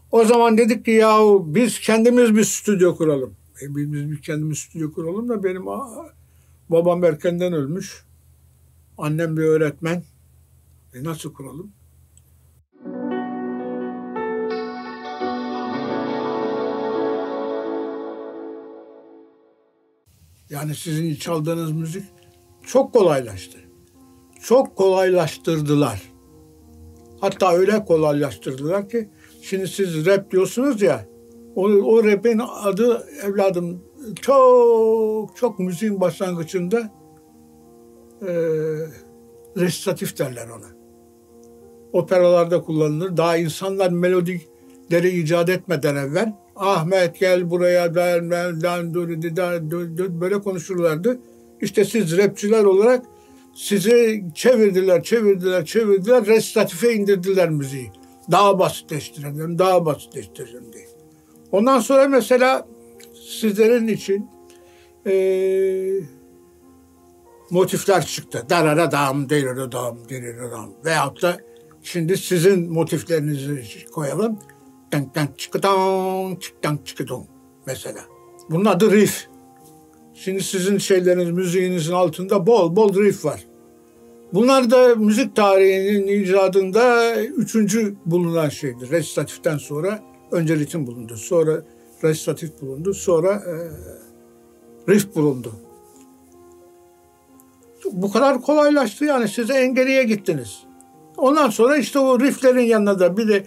O zaman dedik ki yahu biz kendimiz bir stüdyo kuralım. Biz kendimiz stüdyo kuralım da benim babam erkenden ölmüş. Annem bir öğretmen. Nasıl kuralım? Yani sizin çaldığınız müzik çok kolaylaştı. Çok kolaylaştırdılar. Hatta öyle kolaylaştırdılar ki şimdi siz rap diyorsunuz ya, o rap'in adı evladım çok müziğin başlangıcında resitatif derler ona. Operalarda kullanılır. Daha insanlar melodileri icat etmeden evvel Ahmet gel buraya böyle konuşurlardı. İşte siz rapçiler olarak sizi çevirdiler, resitatife indirdiler müziği. Daha basitleştirelim diye. Ondan sonra mesela sizlerin için motifler çıktı. Dararadam, deriradam. Veyahut da şimdi sizin motiflerinizi koyalım. Çıkıdam mesela. Bunun adı riff. Şimdi sizin şeyleriniz, müziğinizin altında bol riff var. Bunlar da müzik tarihinin icadında 3. bulunan şeydir. Resitatiften sonra önce ritim bulundu. Sonra resitatif bulundu. Sonra riff bulundu. Bu kadar kolaylaştı yani. Siz en geriye gittiniz. Ondan sonra işte o rifflerin yanına da bir de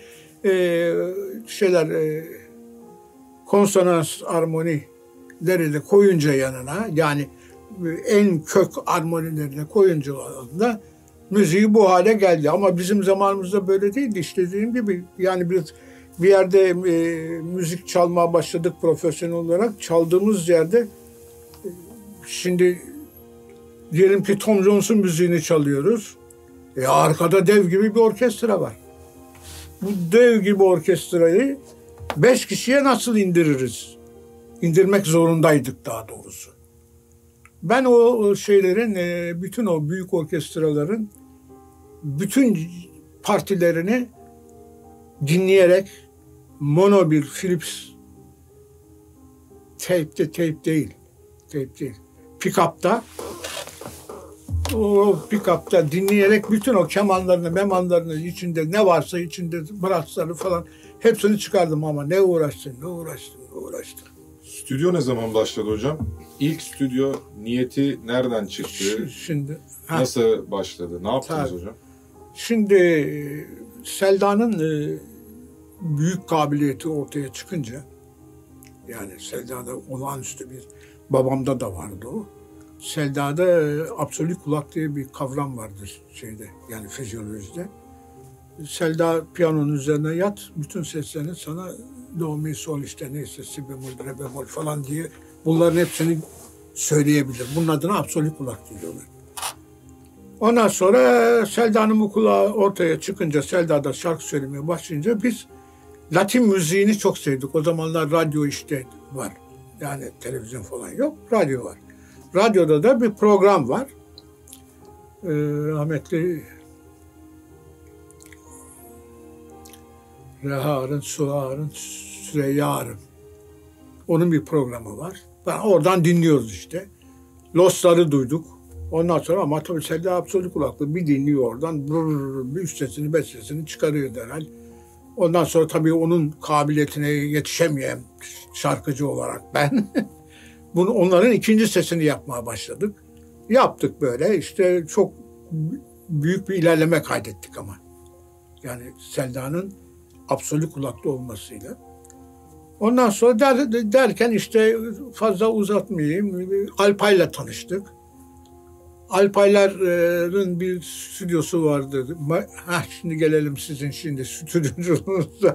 konsonans armonileri de koyunca yanına, yani en kök armonileri de koyunca da müziği bu hale geldi. Ama bizim zamanımızda böyle değildi. İşte dediğim gibi yani bir yerde müzik çalmaya başladık profesyonel olarak. Çaldığımız yerde şimdi diyelim ki Tom Jones'un müziğini çalıyoruz. Arkada dev gibi bir orkestra var. Bu dev gibi orkestrayı 5 kişiye nasıl indiririz? İndirmek zorundaydık daha doğrusu. Ben o şeylerin, bütün o büyük orkestraların bütün partilerini dinleyerek mono bir Philips tape değil. Pick-up'ta dinleyerek bütün o kemanlarını içinde ne varsa içinde brassları falan hepsini çıkardım ama ne uğraştım. Stüdyo ne zaman başladı hocam? İlk stüdyo niyeti nereden çıktı? Şimdi nasıl başladı? Ne yaptınız hocam? Şimdi Selda'nın büyük kabiliyeti ortaya çıkınca, yani Selda'da olağanüstü bir, babamda da vardı o. Selda'da absolut kulak diye bir kavram vardır yani fizyolojide. Selda piyanonun üzerine yat, bütün seslerini sana do, mi, sol işte neyse si bemol, re bemol falan diye bunların hepsini söyleyebilir. Bunun adına absolut kulak diyorlar. Ondan sonra Selda'nın bu kulağı ortaya çıkınca, Selda'da şarkı söylemeye başlayınca biz Latin müziğini çok sevdik. O zamanlar radyo işte var. Yani televizyon falan yok, radyo var. Radyoda da bir program var. Rahmetli Rehar'ın, Suhar'ın, Süreyya'rın. Onun bir programı var. Oradan dinliyoruz işte. Los'ları duyduk. Ondan sonra ama tabii Selda absolut kulaklı bir dinliyor oradan. Bir üç sesini, beş sesini çıkarıyor derhal. Ondan sonra tabii onun kabiliyetine yetişemeyen şarkıcı olarak ben onların ikinci sesini yapmaya başladık. Yaptık böyle işte, çok büyük bir ilerleme kaydettik ama. Yani Selda'nın absolut kulaklı olmasıyla. Ondan sonra derken işte fazla uzatmayayım. Alpay'la tanıştık. Alpaylar'ın bir stüdyosu vardı. Şimdi gelelim sizin stüdyocunuza.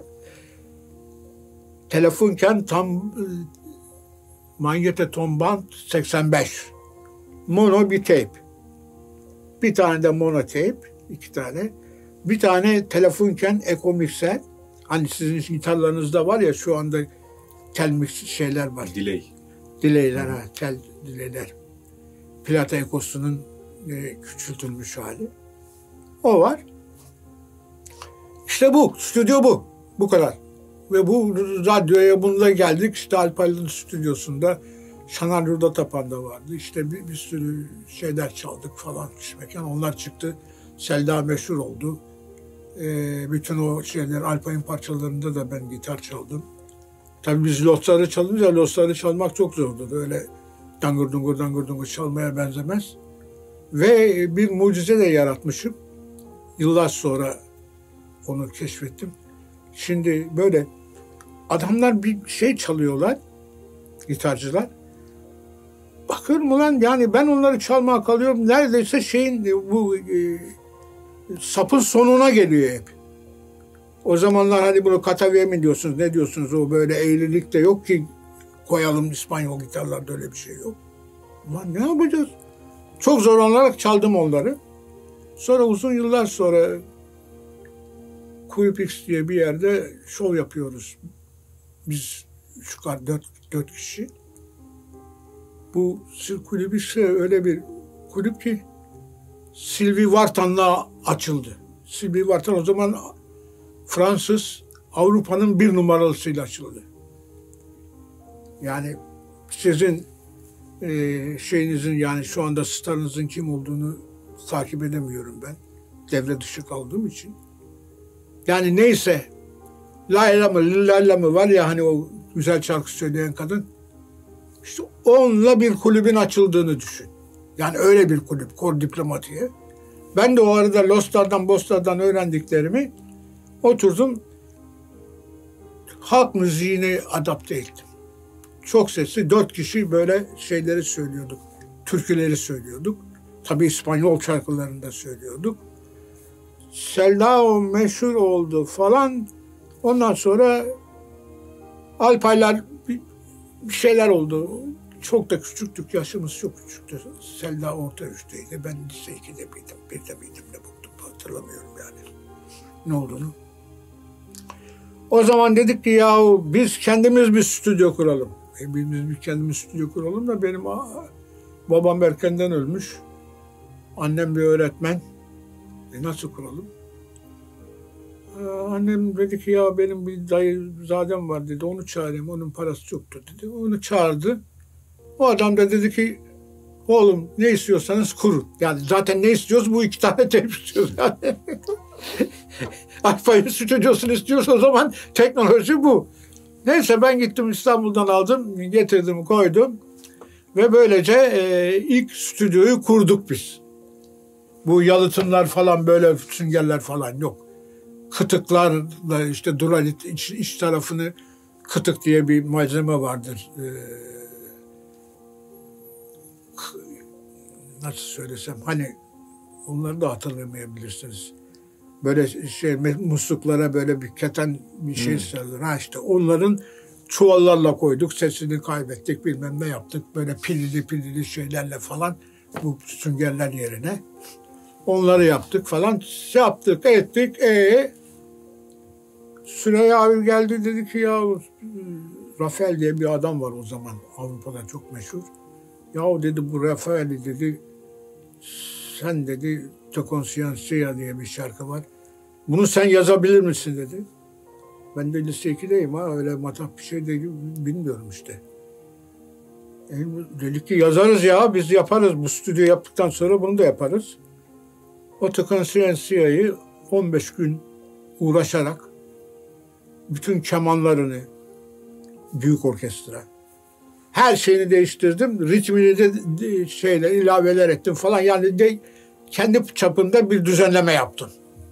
Telefunken tam Manyetoton Band 85. Mono bir tape. Bir tane de mono tape. 2 tane. Bir tane telefonken Eko mikser. Hani sizin gitarlarınızda var ya şu anda tel şeyler var. Delay'ler, tel delay'ler. Plata ekosunun küçültülmüş hali. O var. İşte bu. Stüdyo bu. Bu kadar. Ve bu radyoya bununla geldik. İşte Alpaylı'nın stüdyosunda Şanar Yurda Tapan'da vardı. İşte bir sürü şeyler çaldık falan. Mekan onlar çıktı. Selda meşhur oldu. Bütün o şeyler Alpay'ın parçalarında da ben gitar çaldım. Tabii biz losları çalınca losları çalmak çok zordu. Öyle dangır dungur çalmaya benzemez. Ve bir mucize de yaratmışım. Yıllar sonra onu keşfettim. Şimdi böyle adamlar bir şey çalıyorlar, gitarcılar. Bakıyorum ulan yani ben onları çalmaya kalıyorum. Neredeyse bu sapın sonuna geliyor hep. O zamanlar hani bunu kataviye mi diyorsunuz, ne diyorsunuz? O böyle eğrilik de yok ki koyalım İspanyol gitarlarda öyle bir şey yok. Ulan ne yapacağız? Çok zorlanarak çaldım onları. Sonra uzun yıllar sonra Kuyupix diye bir yerde şov yapıyoruz. Biz 4 kişi. Bu Kuyupix öyle bir kulüp ki Sylvie Vartan'la açıldı. Sylvie Vartan o zaman Fransız Avrupa'nın bir numaralısıyla açıldı. Yani sizin şeyinizin yani şu anda starınızın kim olduğunu takip edemiyorum ben. Devre dışı kaldığım için. Yani neyse Layla mı Lilla mı var ya hani o güzel şarkı söyleyen kadın. İşte onunla bir kulübün açıldığını düşün. Yani öyle bir kulüp, Kor Diplomatiğe. Ben de o arada Lostlardan öğrendiklerimi oturdum halk müziğine adapte ettim. Çok sesli 4 kişi böyle şeyleri söylüyorduk. Türküleri söylüyorduk. Tabii İspanyol şarkılarını da söylüyorduk. Selda o meşhur oldu falan. Ondan sonra Alpaylar bir şeyler oldu. Çok da küçüktük. Yaşımız çok küçüktü. Selda orta üçteydi. Ben lise 2'de miydim? 1'de miydim? Ne buldum? Hatırlamıyorum yani. Ne olduğunu. O zaman dedik ki yahu biz kendimiz bir stüdyo kuralım. Biz kendimiz stüdyo kuralım da benim babam erkenden ölmüş. Annem bir öğretmen. Nasıl kuralım? Annem dedi ki ya benim bir dayızadem var dedi. Onu çağırayım. Onun parası çoktu dedi. Onu çağırdı. O adam da dedi ki oğlum ne istiyorsanız kurun. Yani zaten ne istiyoruz? Bu 2 tane teyp istiyoruz. Yani. Alpay'ın stüdyosunu istiyorsa o zaman teknoloji bu. Neyse ben gittim İstanbul'dan aldım. Getirdim koydum. Ve böylece ilk stüdyoyu kurduk biz. Bu yalıtımlar falan böyle süngerler falan yok. Kıtıklarla işte duralit iç tarafını kıtık diye bir malzeme vardır. Nasıl söylesem hani onları da hatırlamayabilirsiniz. Böyle musluklara böyle bir keten bir şey sarılır. Ha işte onların çuvallarla koyduk. Sesini kaybettik bilmem ne yaptık. Böyle pilli şeylerle falan bu süngerler yerine. Onları yaptık falan. Yaptık ettik. Süreyya abi geldi dedi ki ya Rafael diye bir adam var o zaman. Avrupa'da çok meşhur. Ya dedi bu Rafael'i dedi sen dedi Te Conciencia diye bir şarkı var. Bunu sen yazabilir misin dedi. Ben de lise 2'deyim ha öyle matah bir şey de bilmiyorum işte. Dedik ki yazarız ya biz yaparız. Bu stüdyo yaptıktan sonra bunu da yaparız. O Te Conciencia'yı 15 gün uğraşarak bütün kemanlarını büyük orkestra her şeyini değiştirdim. Ritmini de ilaveler ettim falan. Yani kendi çapında bir düzenleme yaptım.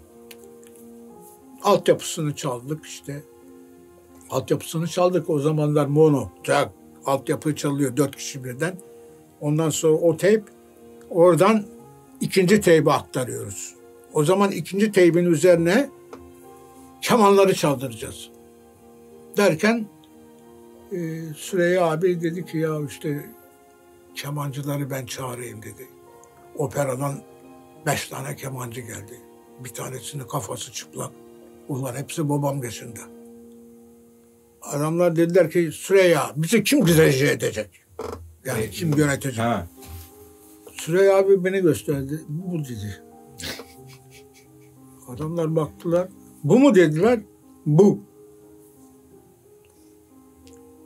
Altyapısını çaldık işte. Altyapısını çaldık. O zamanlar mono. Altyapı çalıyor 4 kişi birden. Ondan sonra o teyp oradan ikinci teybe aktarıyoruz. O zaman ikinci teybin üzerine kemanları çaldıracağız. Derken Süreyya abi dedi ki ya işte kemancıları ben çağırayım dedi. Operadan 5 tane kemancı geldi. Bir tanesinin kafası çıplak. Bunlar hepsi babam yaşında. Adamlar dediler ki Süreyya bizi kim dirije edecek? Yani kim yönetecek? Ha. Süreyya abi beni gösterdi. Bu dedi. Adamlar baktılar. Bu mu dediler? Bu.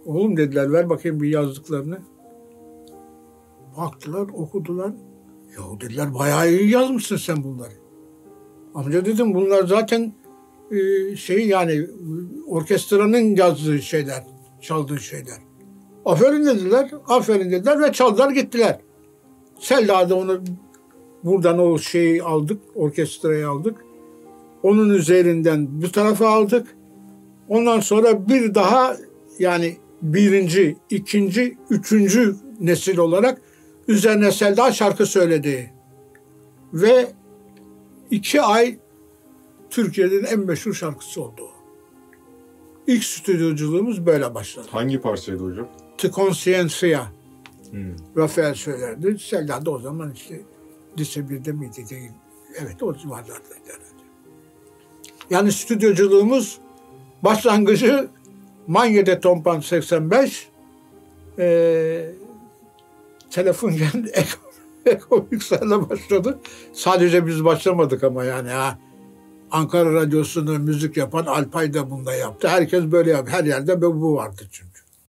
Oğlum dediler, ver bakayım bir yazdıklarını. Baktılar, okudular. Ya dediler, bayağı iyi yazmışsın sen bunları. Amca dedim, bunlar zaten yani orkestranın yazdığı şeyler, çaldığı şeyler. Aferin dediler, aferin dediler ve çaldılar gittiler. Selda'da onu buradan o şeyi aldık, orkestrayı aldık. Onun üzerinden bu tarafa aldık. Ondan sonra bir daha yani birinci, ikinci, üçüncü nesil olarak üzerine Selda şarkı söyledi. Ve 2 ay Türkiye'nin en meşhur şarkısı oldu. İlk stüdyoculuğumuz böyle başladı. Hangi parçaydı hocam? Te Conciencia. Rafael söylerdi. Selda da o zaman işte lise 1'de miydi değil. Evet, o civarlardaydı herhalde. Yani stüdyoculuğumuz başlangıcı Manyede Tompan 85, telefon geldi, Eko Yüksel'le başladı. Sadece biz başlamadık ama yani Ankara Radyosu'nda müzik yapan Alpay da bunda yaptı. Herkes böyle yaptı. Her yerde bu vardı çünkü.